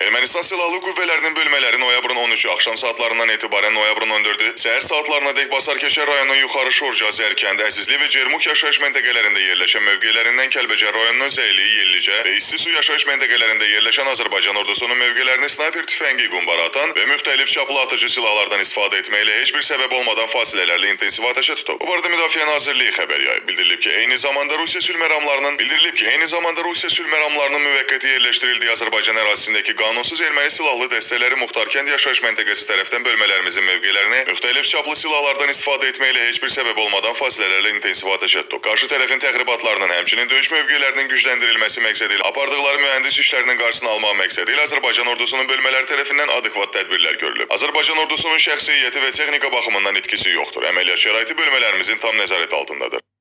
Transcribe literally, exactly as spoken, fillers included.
Ermənistan Silahlı Qüvvələrinin bölmələri noyabrın on üçü axşam saatlarından etibarən noyabrın on dördü səhər saatlarına dək Basarkeşər rayonunun Yuxarı Şorca, Zərkənd, Əzizli və Cermuk yaşayış məntəqələrində yerləşən mövqelərindən Kəlbəcər rayonunun Zəyli, Yellicə və İstisu yaşayış məntəqələrində yerləşən Azərbaycan ordusunun mövqelərini snayper tüfəngi, qumbara atan və müxtəlif çaplı atıcı silahlardan istifadə etməklə heç bir səbəb olmadan fasilələrlə intensiv atəşə tutub. Bu barədə Müdafiə Nazirliyi xəbər yayıb. Bildirilib ki, eyni zamanda Rusiya sülh məramlarının bildirilib ki, eyni zamanda Rusiya sülh məramlarının müvəqqəti yerləşdirildiyi Azərbaycan ərazisindəki qanunsuz erməni silahlı dəstələri Muxtarkənd yaşayış məntəqəsi tərəfdən bölmələrimizin mövqelərini müxtəlif çaplı silahlardan istifadə etməklə heç bir səbəb olmadan fasilələrlə intensiv atəşə tutub. Qarşı tərəfin təxribatlarının, həmçinin döyüş mövqelərinin gücləndirilməsi məqsədi ilə apardıqları mühəndis işlərinin qarşısını almaq məqsədi ilə Azərbaycan ordusunun bölmələri tərəfindən adekvat tədbirlər görülüb. Azərbaycan ordusunun şəxsi heyəti və texnika baxımından itkisi yoxdur. Əməliyyat şəraiti bölmələrimizin tam nəzarət altındadır.